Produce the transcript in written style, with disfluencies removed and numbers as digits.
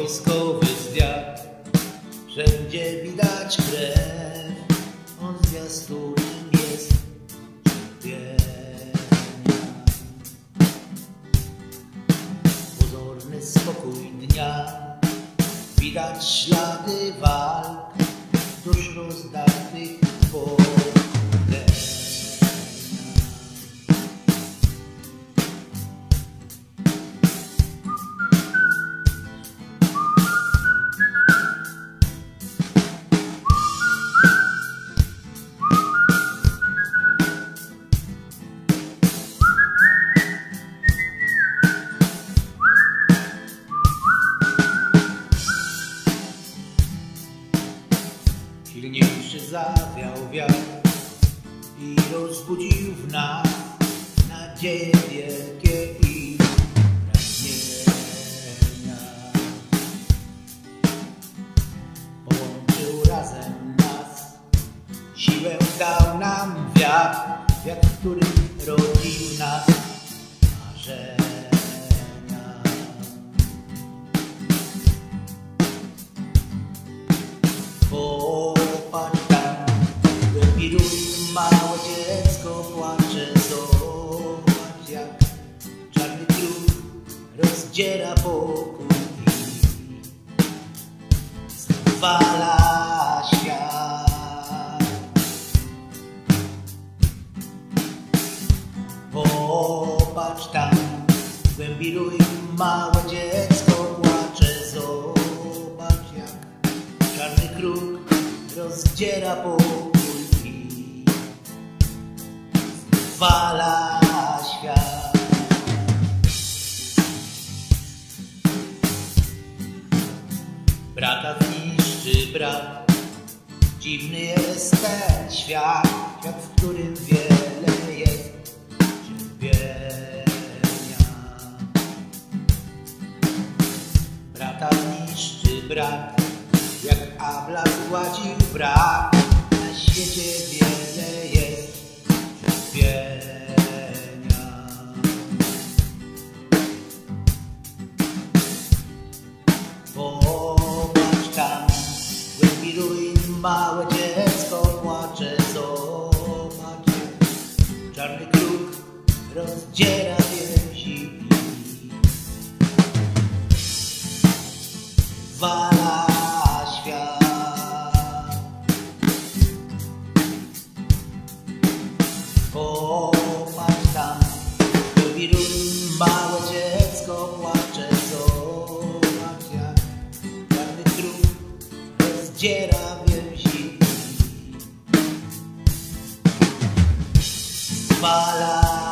wojskowy zwiat. Wszędzie widać krew, on zwiastunem jest cierpienia. Pozorny spokój dnia, widać ślady walk, dusz rozdartych pokolenia. Silniejszy zawiał wiatr i rozbudził w nas nadzieje wielkie i pragnienia. Połączył razem nas, siłę dał nam wiatr, wiatr, który rodził nas marzenia. Popatrz tam, wypiruj, małe dziecko płacze. Zobacz, jak czarny kruk rozdziera pokój i zwala świat. Popatrz tam, wypiruj, małe dziecko płacze. Zobacz, jak czarny kruk rozdziera pokój i zwala świat. Brata zniszczy brat, dziwny jest ten świat, świat, w którym wiele jest cierpienia. Brata zniszczy brat, jak Abla zgładził brak, na świecie wiele jest cierpienia. Popatrz tam, w głębi ruin małe dziecko płacze. Zobacz, jak czarny kruk rozdziera więzi i zwala świat. Popatrz tam, w głębi ruin małe dziecko płacze. Zobacz, jak czarny kruk rozdziera więzi i zwala